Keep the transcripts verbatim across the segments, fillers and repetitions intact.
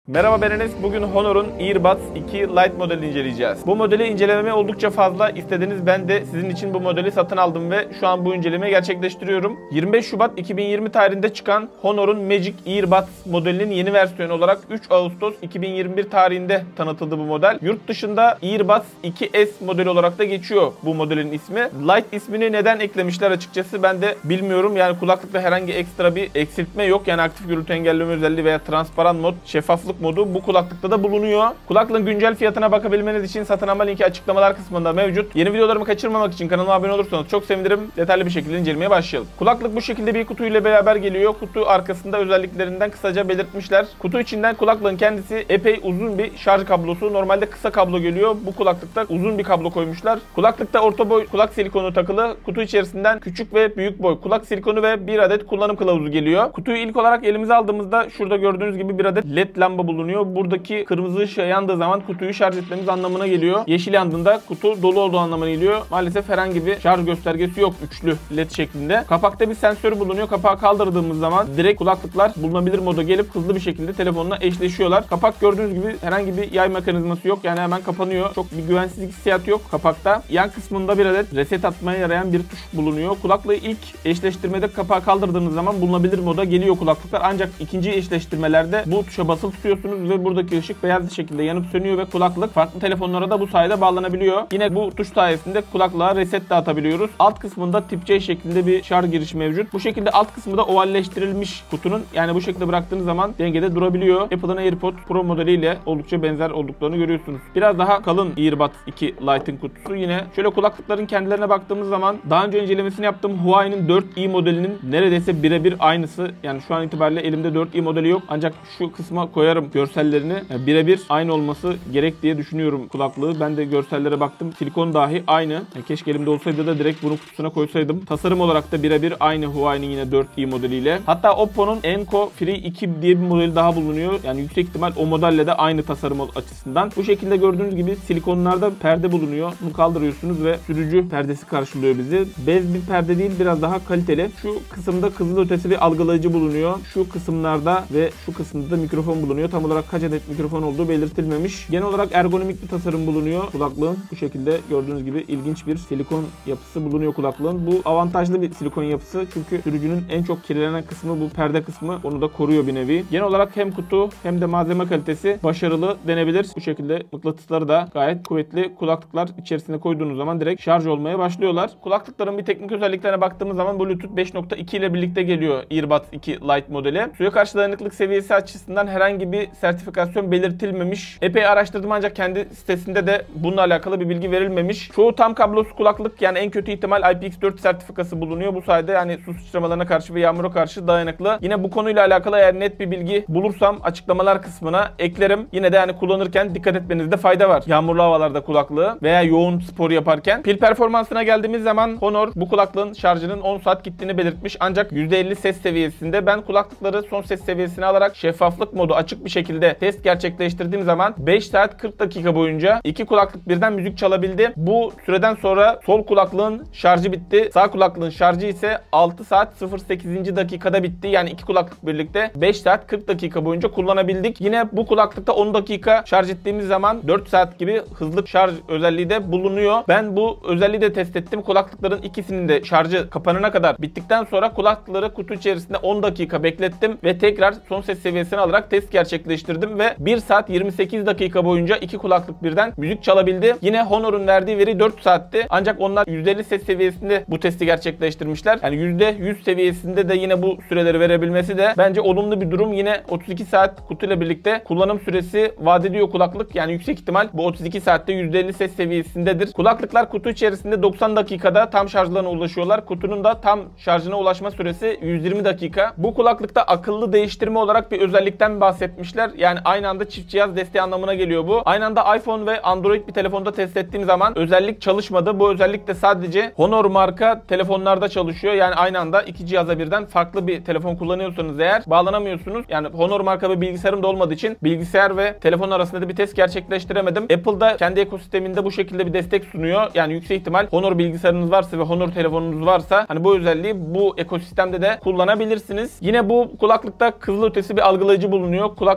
Merhaba ben Enes. Bugün Honor'un Earbuds iki Lite modelini inceleyeceğiz. Bu modeli incelememe oldukça fazla istediniz. Ben de sizin için bu modeli satın aldım ve şu an bu incelemeyi gerçekleştiriyorum. yirmi beş Şubat iki bin yirmi tarihinde çıkan Honor'un Magic Earbuds modelinin yeni versiyonu olarak üç Ağustos iki bin yirmi bir tarihinde tanıtıldı bu model. Yurt dışında Earbuds iki S modeli olarak da geçiyor bu modelin ismi. Lite ismini neden eklemişler açıkçası ben de bilmiyorum. Yani kulaklıkta herhangi ekstra bir eksiltme yok. Yani aktif gürültü engelleme özelliği veya transparan mod, şeffaflık modu bu kulaklıkta da bulunuyor. Kulaklığın güncel fiyatına bakabilmeniz için satın alma linki açıklamalar kısmında mevcut. Yeni videolarımı kaçırmamak için kanalıma abone olursanız çok sevinirim. Detaylı bir şekilde incelemeye başlayalım. Kulaklık bu şekilde bir kutuyla beraber geliyor. Kutu arkasında özelliklerinden kısaca belirtmişler. Kutu içinden kulaklığın kendisi epey uzun bir şarj kablosu. Normalde kısa kablo geliyor. Bu kulaklıkta uzun bir kablo koymuşlar. Kulaklıkta orta boy kulak silikonu takılı. Kutu içerisinden küçük ve büyük boy kulak silikonu ve bir adet kullanım kılavuzu geliyor. Kutuyu ilk olarak elimize aldığımızda şurada gördüğünüz gibi bir adet led lamba bulunuyor. Buradaki kırmızı ışığı yandığı zaman kutuyu şarj etmemiz anlamına geliyor. Yeşil yandığında kutu dolu olduğu anlamına geliyor. Maalesef herhangi bir şarj göstergesi yok üçlü led şeklinde. Kapakta bir sensörü bulunuyor. Kapağı kaldırdığımız zaman direkt kulaklıklar bulunabilir moda gelip hızlı bir şekilde telefonla eşleşiyorlar. Kapak gördüğünüz gibi herhangi bir yay mekanizması yok. Yani hemen kapanıyor. Çok bir güvensizlik hissiyatı yok kapakta. Yan kısmında bir adet reset atmaya yarayan bir tuş bulunuyor. Kulaklığı ilk eşleştirmede kapağı kaldırdığınız zaman bulunabilir moda geliyor kulaklıklar. Ancak ikinci eşleştirmelerde bu tuşa basılı tutuyorsunuz ve buradaki ışık beyaz bir şekilde yanıp sönüyor ve kulaklık farklı telefonlara da bu sayede bağlanabiliyor. Yine bu tuş sayesinde kulaklığa reset de atabiliyoruz. Alt kısmında tip C şeklinde bir şarj girişi mevcut. Bu şekilde alt kısmı da ovalleştirilmiş kutunun. Yani bu şekilde bıraktığınız zaman dengede durabiliyor. Apple'ın AirPods Pro modeliyle oldukça benzer olduklarını görüyorsunuz. Biraz daha kalın Earbuds iki Lite'ın kutusu. Yine şöyle kulaklıkların kendilerine baktığımız zaman daha önce incelemesini yaptığım Huawei'nin dört i modelinin neredeyse birebir aynısı. Yani şu an itibariyle elimde dört i modeli yok. Ancak şu kısma koyarım görsellerini. Yani birebir aynı olması gerek diye düşünüyorum kulaklığı. Ben de görsellere baktım. Silikon dahi aynı. Yani keşke elimde olsaydı da direkt bunu kutusuna koysaydım. Tasarım olarak da birebir aynı Huawei'nin yine dört i modeliyle. Hatta Oppo'nun Enco Free iki diye bir modeli daha bulunuyor. Yani yüksek ihtimal o modelle de aynı tasarım açısından. Bu şekilde gördüğünüz gibi silikonlarda perde bulunuyor. Bunu kaldırıyorsunuz ve sürücü perdesi karşılıyor bizi. Bez bir perde değil, biraz daha kaliteli. Şu kısımda kızılötesi bir algılayıcı bulunuyor. Şu kısımlarda ve şu kısımda da mikrofon bulunuyor. Tam olarak kaç adet mikrofon olduğu belirtilmemiş. Genel olarak ergonomik bir tasarım bulunuyor kulaklığın. Bu şekilde gördüğünüz gibi ilginç bir silikon yapısı bulunuyor kulaklığın. Bu avantajlı bir silikon yapısı çünkü sürücünün en çok kirlenen kısmı bu perde kısmı. Onu da koruyor bir nevi. Genel olarak hem kutu hem de malzeme kalitesi başarılı denebilir. Bu şekilde mıknatısları da gayet kuvvetli. Kulaklıklar içerisine koyduğunuz zaman direkt şarj olmaya başlıyorlar. Kulaklıkların bir teknik özelliklerine baktığımız zaman Bluetooth beş nokta iki ile birlikte geliyor Earbuds iki Lite modeli. Suya karşı dayanıklık seviyesi açısından herhangi bir sertifikasyon belirtilmemiş. Epey araştırdım ancak kendi sitesinde de bununla alakalı bir bilgi verilmemiş. Çoğu tam kablosuz kulaklık yani en kötü ihtimal I P X dört sertifikası bulunuyor. Bu sayede yani su sıçramalarına karşı ve yağmura karşı dayanıklı. Yine bu konuyla alakalı eğer net bir bilgi bulursam açıklamalar kısmına eklerim. Yine de yani kullanırken dikkat etmenizde fayda var. Yağmurlu havalarda kulaklığı veya yoğun spor yaparken. Pil performansına geldiğimiz zaman Honor bu kulaklığın şarjının on saat gittiğini belirtmiş. Ancak yüzde elli ses seviyesinde. Ben kulaklıkları son ses seviyesine alarak şeffaflık modu açık bir şekilde test gerçekleştirdiğim zaman beş saat kırk dakika boyunca iki kulaklık birden müzik çalabildi. Bu süreden sonra sol kulaklığın şarjı bitti. Sağ kulaklığın şarjı ise altı saat sıfır sekiz dakikada bitti. Yani iki kulaklık birlikte beş saat kırk dakika boyunca kullanabildik. Yine bu kulaklıkta on dakika şarj ettiğimiz zaman dört saat gibi hızlı şarj özelliği de bulunuyor. Ben bu özelliği de test ettim. Kulaklıkların ikisinin de şarjı kapanana kadar bittikten sonra kulaklıkları kutu içerisinde on dakika beklettim ve tekrar son ses seviyesini alarak test gerçekleştirdim ve bir saat yirmi sekiz dakika boyunca iki kulaklık birden müzik çalabildi. Yine Honor'un verdiği veri dört saatti. Ancak onlar yüzde elli ses seviyesinde bu testi gerçekleştirmişler. Yani yüzde yüz seviyesinde de yine bu süreleri verebilmesi de bence olumlu bir durum. Yine otuz iki saat kutuyla birlikte kullanım süresi vaat ediyor kulaklık. Yani yüksek ihtimal bu otuz iki saatte yüzde elli ses seviyesindedir. Kulaklıklar kutu içerisinde doksan dakikada tam şarjlarına ulaşıyorlar. Kutunun da tam şarjına ulaşma süresi yüz yirmi dakika. Bu kulaklıkta akıllı değiştirme olarak bir özellikten bahsetmişler. Yani aynı anda çift cihaz desteği anlamına geliyor bu. Aynı anda iPhone ve Android bir telefonda test ettiğim zaman özellik çalışmadı. Bu özellik de sadece Honor marka telefonlarda çalışıyor. Yani aynı anda iki cihaza birden farklı bir telefon kullanıyorsanız eğer bağlanamıyorsunuz. Yani Honor marka bir bilgisayarım da olmadığı için bilgisayar ve telefon arasında da bir test gerçekleştiremedim. Apple'da kendi ekosisteminde bu şekilde bir destek sunuyor. Yani yüksek ihtimal Honor bilgisayarınız varsa ve Honor telefonunuz varsa hani bu özelliği bu ekosistemde de kullanabilirsiniz. Yine bu kulaklıkta kızılötesi bir algılayıcı bulunuyor. Kulak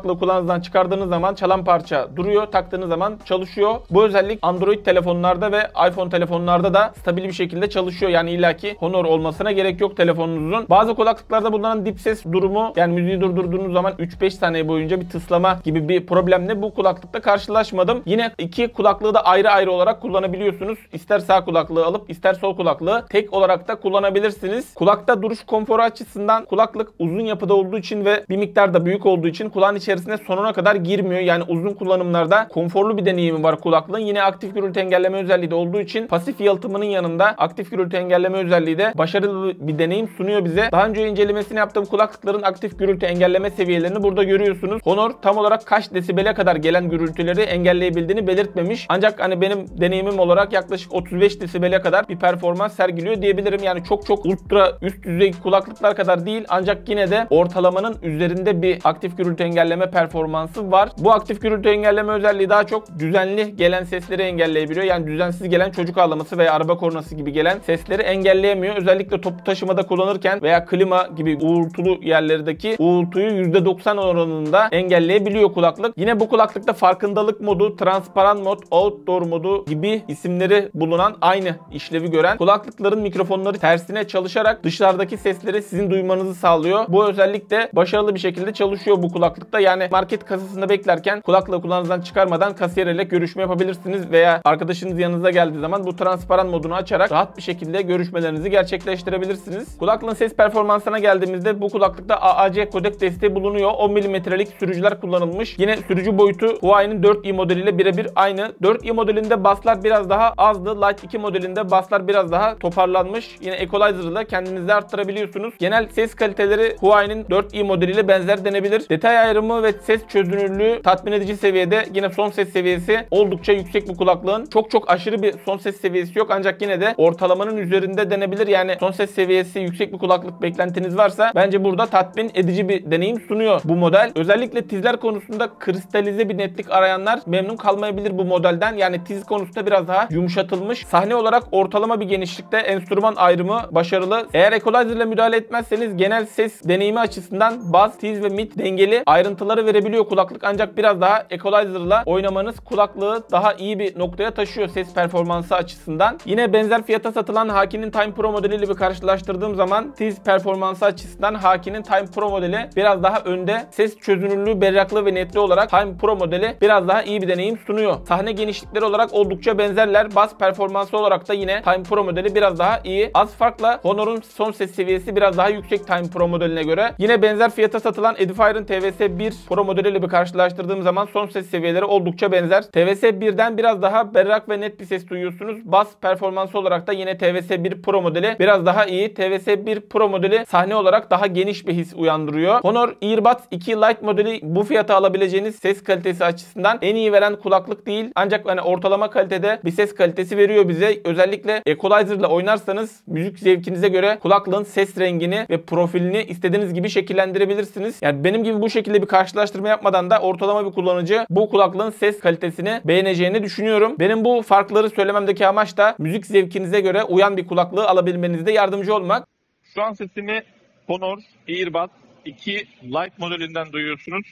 kulaklığı kulağınızdan çıkardığınız zaman çalan parça duruyor. Taktığınız zaman çalışıyor. Bu özellik Android telefonlarda ve iPhone telefonlarda da stabil bir şekilde çalışıyor. Yani illaki Honor olmasına gerek yok telefonunuzun. Bazı kulaklıklarda bulunan dip ses durumu, yani müziği durdurduğunuz zaman üç beş saniye boyunca bir tıslama gibi bir problemle bu kulaklıkta karşılaşmadım. Yine iki kulaklığı da ayrı ayrı olarak kullanabiliyorsunuz. İster sağ kulaklığı alıp ister sol kulaklığı tek olarak da kullanabilirsiniz. Kulakta duruş konforu açısından kulaklık uzun yapıda olduğu için ve bir miktar da büyük olduğu için kulağın içerisine sonuna kadar girmiyor. Yani uzun kullanımlarda konforlu bir deneyimi var kulaklığın. Yine aktif gürültü engelleme özelliği de olduğu için pasif yalıtımının yanında aktif gürültü engelleme özelliği de başarılı bir deneyim sunuyor bize. Daha önce incelemesini yaptığım kulaklıkların aktif gürültü engelleme seviyelerini burada görüyorsunuz. Honor tam olarak kaç desibele kadar gelen gürültüleri engelleyebildiğini belirtmemiş. Ancak hani benim deneyimim olarak yaklaşık otuz beş desibele kadar bir performans sergiliyor diyebilirim. Yani çok çok ultra üst düzey kulaklıklar kadar değil, ancak yine de ortalamanın üzerinde bir aktif gürültü engelleme performansı var. Bu aktif gürültü engelleme özelliği daha çok düzenli gelen sesleri engelleyebiliyor. Yani düzensiz gelen çocuk ağlaması veya araba kornası gibi gelen sesleri engelleyemiyor. Özellikle toplu taşımada kullanırken veya klima gibi uğultulu yerlerdeki uğultuyu yüzde doksan oranında engelleyebiliyor kulaklık. Yine bu kulaklıkta farkındalık modu, transparan mod, outdoor modu gibi isimleri bulunan, aynı işlevi gören kulaklıkların mikrofonları tersine çalışarak dışarıdaki sesleri sizin duymanızı sağlıyor. Bu özellik de başarılı bir şekilde çalışıyor bu kulaklıkta. Yani market kasasında beklerken kulaklığı kulağınızdan çıkarmadan kasiyerle görüşme yapabilirsiniz veya arkadaşınız yanınıza geldiği zaman bu transparan modunu açarak rahat bir şekilde görüşmelerinizi gerçekleştirebilirsiniz. Kulaklığın ses performansına geldiğimizde bu kulaklıkta A A C kodek desteği bulunuyor. on milimetrelik sürücüler kullanılmış. Yine sürücü boyutu Huawei'nin dört i modeliyle birebir aynı. dört i modelinde baslar biraz daha azdı. Lite iki modelinde baslar biraz daha toparlanmış. Yine equalizer'ı da kendinizde arttırabiliyorsunuz. Genel ses kaliteleri Huawei'nin dört i modeliyle benzer denebilir. Detay ayrımı ve ses çözünürlüğü tatmin edici seviyede. Yine son ses seviyesi oldukça yüksek bu kulaklığın. Çok çok aşırı bir son ses seviyesi yok, ancak yine de ortalamanın üzerinde denebilir. Yani son ses seviyesi yüksek bir kulaklık beklentiniz varsa bence burada tatmin edici bir deneyim sunuyor bu model. Özellikle tizler konusunda kristalize bir netlik arayanlar memnun kalmayabilir bu modelden. Yani tiz konusunda biraz daha yumuşatılmış. Sahne olarak ortalama bir genişlikte, enstrüman ayrımı başarılı. Eğer equalizer ile müdahale etmezseniz genel ses deneyimi açısından bas, tiz ve mid dengeli ayrıntıları verebiliyor kulaklık. Ancak biraz daha equalizer ile oynamanız kulaklığı daha iyi bir noktaya taşıyor ses performansı açısından. Yine benzer fiyata satılan Haki'nin Time Pro modeliyle bir karşılaştırdığım zaman tiz performansı açısından Haki'nin Time Pro modeli biraz daha önde. Ses çözünürlüğü, berraklığı ve netliği olarak Time Pro modeli biraz daha iyi bir deneyim sunuyor. Sahne genişlikleri olarak oldukça benzerler. Bas performansı olarak da yine Time Pro modeli biraz daha iyi. Az farkla Honor'un son ses seviyesi biraz daha yüksek Time Pro modeline göre. Yine benzer fiyata satılan Edifire'ın T V S bir Pro modeliyle bir karşılaştırdığım zaman son ses seviyeleri oldukça benzer. T V S birden biraz daha berrak ve net bir ses duyuyorsunuz. Bas performansı olarak da yine T V S bir Pro modeli biraz daha iyi. T V S bir Pro modeli sahne olarak daha geniş bir his uyandırıyor. Honor Earbuds iki Lite modeli bu fiyata alabileceğiniz ses kalitesi açısından en iyi veren kulaklık değil. Ancak hani ortalama kalitede bir ses kalitesi veriyor bize. Özellikle equalizer ile oynarsanız müzik zevkinize göre kulaklığın ses rengini ve profilini istediğiniz gibi şekillendirebilirsiniz. Yani benim gibi bu şekilde bir karşılaştırma yapmadan da ortalama bir kullanıcı bu kulaklığın ses kalitesini beğeneceğini düşünüyorum. Benim bu farkları söylememdeki amaç da müzik zevkinize göre uyan bir kulaklığı alabilmenizde yardımcı olmak. Şu an sesimi Honor Earbuds iki Lite modelinden duyuyorsunuz.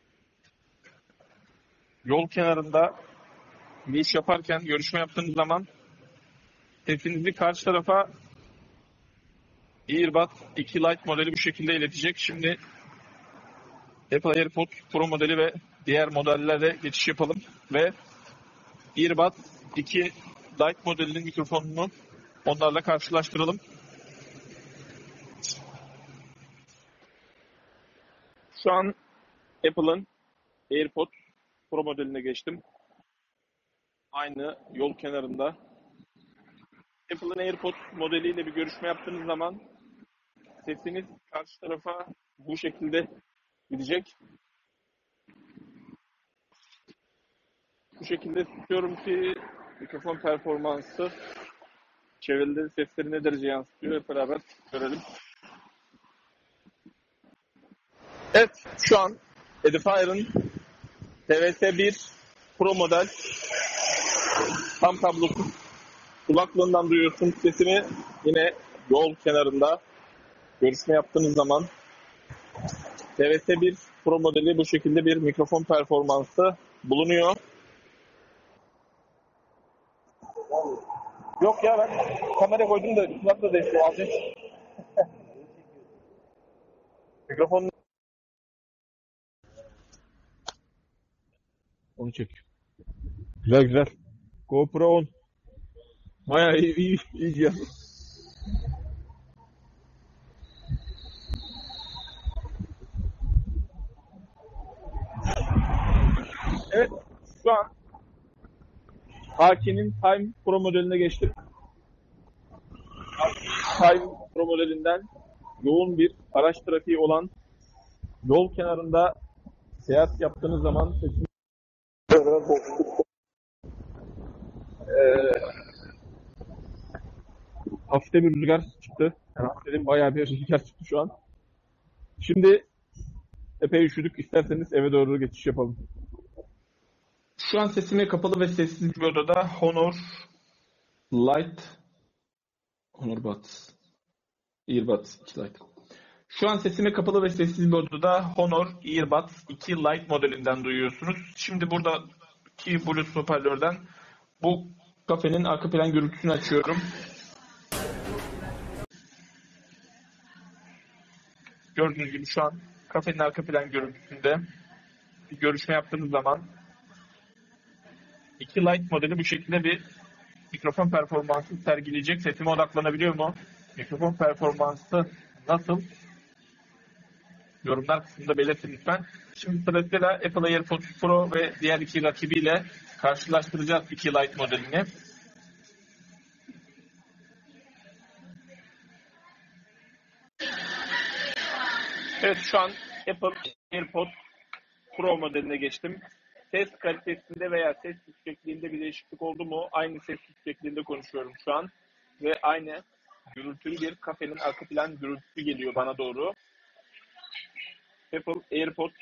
Yol kenarında bir iş yaparken, görüşme yaptığınız zaman sesinizi karşı tarafa Earbuds iki Lite modeli bu şekilde iletecek. Şimdi Apple AirPods Pro modeli ve diğer modellere geçiş yapalım ve Earbuds iki Lite modelinin mikrofonunu onlarla karşılaştıralım. Şu an Apple'ın AirPods Pro modeline geçtim. Aynı yol kenarında. Apple'ın AirPods modeliyle bir görüşme yaptığınız zaman sesiniz karşı tarafa bu şekilde gidecek. Bu şekilde tutuyorum ki mikrofon performansı çevrede sesleri ne derece yansıtıyor hep beraber görelim. Evet, şu an Edifire'ın T V S bir Pro model tam kablosuz kulaklığından duyuyorsun sesimi. Yine yol kenarında görüşme yaptığınız zaman T V S bir Pro modeli bu şekilde bir mikrofon performansı bulunuyor. Yok ya, ben kamera koydum da kulakla değişti az önce. Mikrofon onu çek. Güzel güzel. GoPro on. Bayağı iyi iyi iyi cihaz. Evet, şu an Haki'nin Time Pro modeline geçtim. Time Pro modelinden yoğun bir araç trafiği olan yol kenarında seyahat yaptığınız zaman sesini ee, hafif bir rüzgar çıktı. Yani hafif dedim, bayağı bir rüzgar çıktı şu an. Şimdi epey üşüdük. İsterseniz eve doğru geçiş yapalım. Şu an sesimi kapalı ve sessiz bir odada Honor Light Honor Buds Earbuds iki Lite. Şu an sesimi kapalı ve sessiz bir odada Honor Earbuds iki Lite modelinden duyuyorsunuz. Şimdi buradaki Bluetooth hoparlörden bu kafenin arka plan gürültüsünü açıyorum. Gördüğünüz gibi şu an kafenin arka plan gürültüsünde bir görüşme yaptığımız zaman iki Lite modeli bu şekilde bir mikrofon performansı sergileyecek. Sesime odaklanabiliyor mu? Mikrofon performansı nasıl? Yorumlar kısmında belirtin lütfen. Şimdi sırasıyla Apple AirPods Pro ve diğer iki rakibiyle karşılaştıracağız iki Lite modelini. Evet, şu an Apple AirPods Pro modeline geçtim. Ses kalitesinde veya ses yüksekliğinde bir değişiklik oldu mu? Aynı ses yüksekliğinde konuşuyorum şu an. Ve aynı gürültülü bir kafenin arka plan gürültüsü geliyor bana doğru. Apple AirPods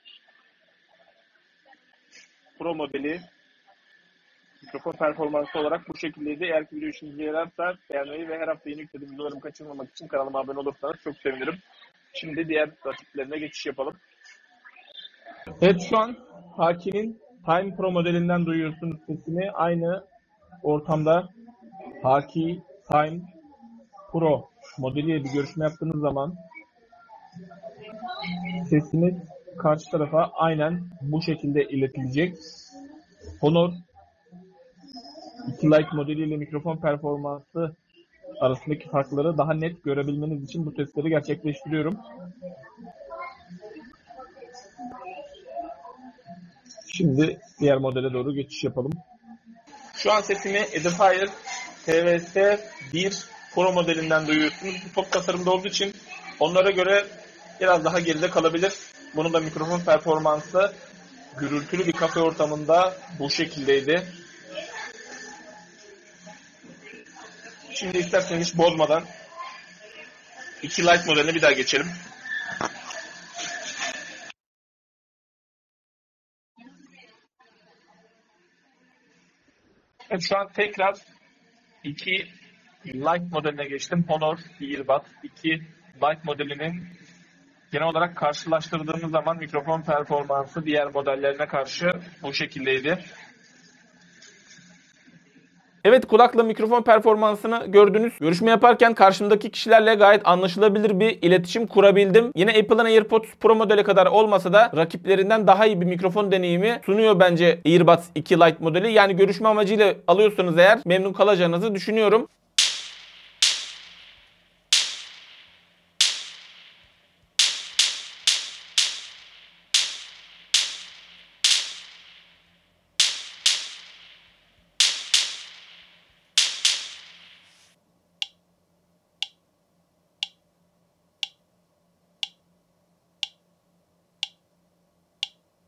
Pro modeli mikrofon performansı olarak bu şekildeydi. Eğer ki video işinize yararsa beğenmeyi ve her hafta yeni yüklediğim videolarımı kaçırmamak için kanalıma abone olursanız çok sevinirim. Şimdi diğer rakiplerine geçiş yapalım. Evet, şu an Haki'nin Time Pro modelinden duyuyorsunuz sesini. Aynı ortamda Haki Time Pro modeliyle bir görüşme yaptığınız zaman sesiniz karşı tarafa aynen bu şekilde iletilecek. Honor iki Lite modeliyle mikrofon performansı arasındaki farkları daha net görebilmeniz için bu testleri gerçekleştiriyorum. Şimdi diğer modele doğru geçiş yapalım. Şu an sesimi Edifier T V S bir Pro modelinden duyuyorsunuz. Bu top tasarımda olduğu için onlara göre biraz daha geride kalabilir. Bunun da mikrofon performansı gürültülü bir kafe ortamında bu şekildeydi. Şimdi isterseniz hiç bozmadan iki Lite modeline bir daha geçelim. Evet, şu an tekrar iki Lite modeline geçtim. Honor Earbuds iki Lite modelinin genel olarak karşılaştırdığımız zaman mikrofon performansı diğer modellerine karşı bu şekildeydi. Evet, kulakla mikrofon performansını gördünüz. Görüşme yaparken karşımdaki kişilerle gayet anlaşılabilir bir iletişim kurabildim. Yine Apple'ın AirPods Pro modeli kadar olmasa da rakiplerinden daha iyi bir mikrofon deneyimi sunuyor bence Earbuds iki Lite modeli. Yani görüşme amacıyla alıyorsanız eğer memnun kalacağınızı düşünüyorum.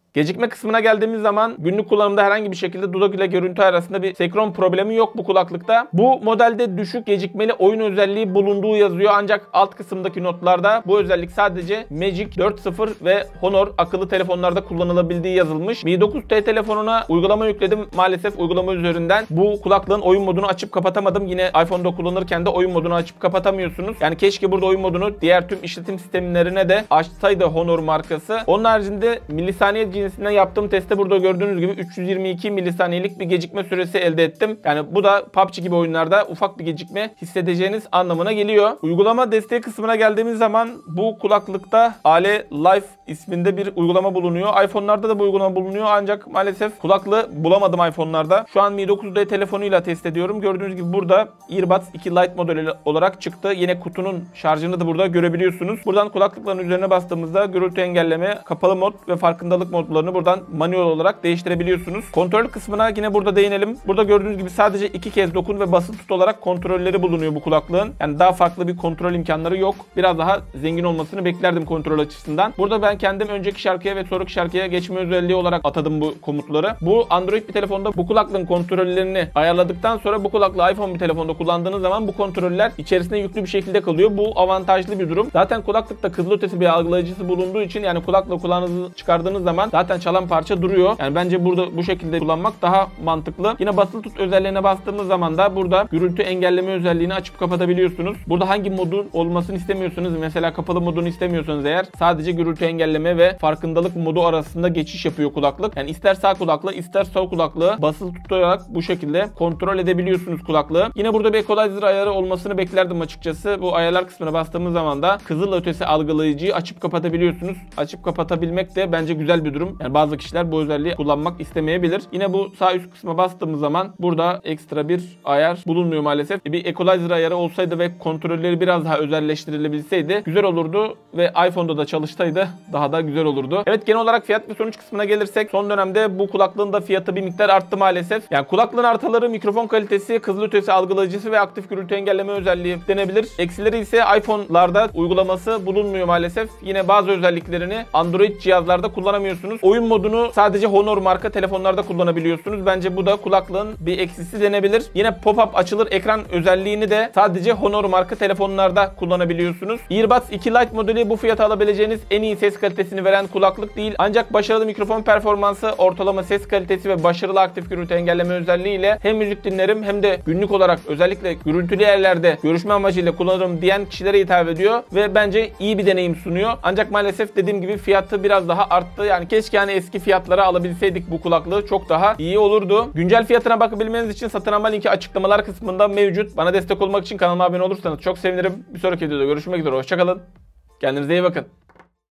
Gecikme kısmına geldiğimiz zaman günlük kullanımda herhangi bir şekilde dudak ile görüntü arasında bir senkron problemi yok bu kulaklıkta. Bu modelde düşük gecikmeli oyun özelliği bulunduğu yazıyor ancak alt kısımdaki notlarda bu özellik sadece Magic dört nokta sıfır ve Honor akıllı telefonlarda kullanılabildiği yazılmış. Mi dokuz T telefonuna uygulama yükledim maalesef uygulama üzerinden. Bu kulaklığın oyun modunu açıp kapatamadım. Yine iPhone'da kullanırken de oyun modunu açıp kapatamıyorsunuz. Yani keşke burada oyun modunu diğer tüm işletim sistemlerine de açsaydı Honor markası. Onun haricinde milisaniye cinsinden yaptığım testte burada gördüğünüz gibi üç yüz yirmi iki milisaniyelik bir gecikme süresi elde ettim. Yani bu da P U B G gibi oyunlarda ufak bir gecikme hissedeceğiniz anlamına geliyor. Uygulama desteği kısmına geldiğimiz zaman bu kulaklıkta A L E Life isminde bir uygulama bulunuyor. iPhone'larda da bu uygulama bulunuyor ancak maalesef kulaklığı bulamadım iPhone'larda. Şu an Mi dokuz D telefonuyla test ediyorum. Gördüğünüz gibi burada Earbuds iki Lite modeli olarak çıktı. Yine kutunun şarjını da burada görebiliyorsunuz. Buradan kulaklıkların üzerine bastığımızda gürültü engelleme, kapalı mod ve farkındalık modlarını buradan manuel olarak değiştirebiliyorsunuz. Kontrol kısmına yine burada değinelim. Burada gördüğünüz gibi sadece iki kez dokun ve basılı tut olarak kontrolleri bulunuyor bu kulaklığın. Yani daha farklı bir kontrol imkanları yok. Biraz daha zengin olmasını beklerdim kontrol açısından. Burada ben kendim önceki şarkıya ve sonraki şarkıya geçme özelliği olarak atadım bu komutları. Bu Android bir telefonda bu kulaklığın kontrollerini ayarladıktan sonra bu kulaklığı iPhone bir telefonda kullandığınız zaman bu kontroller içerisinde yüklü bir şekilde kalıyor. Bu avantajlı bir durum. Zaten kulaklıkta kızılötesi bir algılayıcısı bulunduğu için yani kulaklığı kulağınızı çıkardığınız zaman zaten çalan parça duruyor. Yani bence burada bu şekilde kullanmak daha mantıklı. Yine basılı tut özelliğine bastığımız zaman da burada gürültü engelleme özelliğini açıp kapatabiliyorsunuz. Burada hangi modun olmasını istemiyorsunuz, mesela kapalı modunu istemiyorsanız eğer sadece gürültü engelleme ve farkındalık modu arasında geçiş yapıyor kulaklık. Yani ister sağ kulaklığı ister sol kulaklığı basılı tutarak bu şekilde kontrol edebiliyorsunuz kulaklığı. Yine burada bir equalizer ayarı olmasını beklerdim açıkçası. Bu ayarlar kısmına bastığımız zaman da kızılötesi algılayıcıyı açıp kapatabiliyorsunuz. Açıp kapatabilmek de bence güzel bir durum. Yani bazı kişiler bu özelliği kullanmak istemeyebilir. Yine bu sağ üst kısma bastığımız zaman burada ekstra bir ayar bulunmuyor maalesef. Bir equalizer ayarı olsaydı ve kontrolleri biraz daha özelleştirilebilseydi güzel olurdu ve iPhone'da da çalışsaydı daha da güzel olurdu. Evet, genel olarak fiyat ve sonuç kısmına gelirsek son dönemde bu kulaklığın da fiyatı bir miktar arttı maalesef. Yani kulaklığın artıları mikrofon kalitesi, kızılötesi algılayıcısı ve aktif gürültü engelleme özelliği denebilir. Eksileri ise iPhone'larda uygulaması bulunmuyor maalesef. Yine bazı özelliklerini Android cihazlarda kullanamıyorsunuz. Oyun modunu sadece Honor marka telefonlarda kullanabiliyorsunuz. Bence bu da kulaklığın bir eksisi denebilir. Yine pop-up açılır ekran özelliğini de sadece Honor marka telefonlarda kullanabiliyorsunuz. Earbuds iki Lite modeli bu fiyata alabileceğiniz en iyi ses kalitesini veren kulaklık değil. Ancak başarılı mikrofon performansı, ortalama ses kalitesi ve başarılı aktif gürültü engelleme özelliğiyle hem müzik dinlerim hem de günlük olarak özellikle gürültülü yerlerde görüşme amacıyla kullanırım diyen kişilere hitap ediyor ve bence iyi bir deneyim sunuyor. Ancak maalesef dediğim gibi fiyatı biraz daha arttı. Yani keşke hani eski fiyatlara alabilseydik bu kulaklığı, çok daha iyi olurdu. Güncel fiyatına bakabilmeniz için satın alma linki açıklamalar kısmında mevcut. Bana destek olmak için kanalıma abone olursanız çok sevinirim. Bir sonraki videoda görüşmek üzere. Hoşçakalın. Kendinize iyi bakın.